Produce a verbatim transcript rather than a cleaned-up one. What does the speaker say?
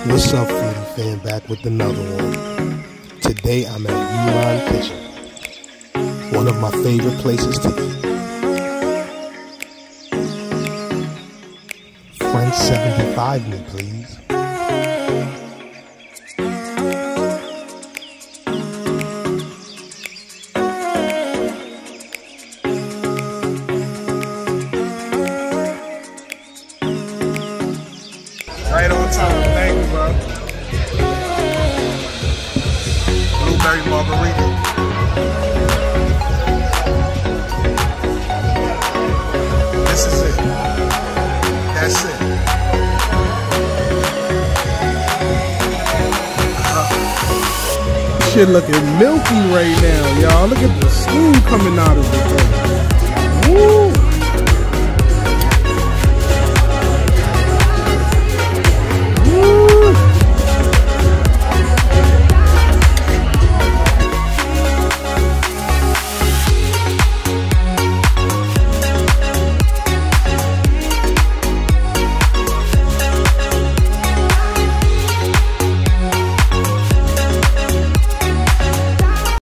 What's up, foodie fan? Back with another one. Today I'm at Jue Lan Kitchen, one of my favorite places to eat. French seventy-five me, please. Right on time. Thank you, bro. Blueberry margarita. This is it. That's it. Uh-huh. Shit looking milky right now, y'all. Look at the steam coming out of it, though. Woo!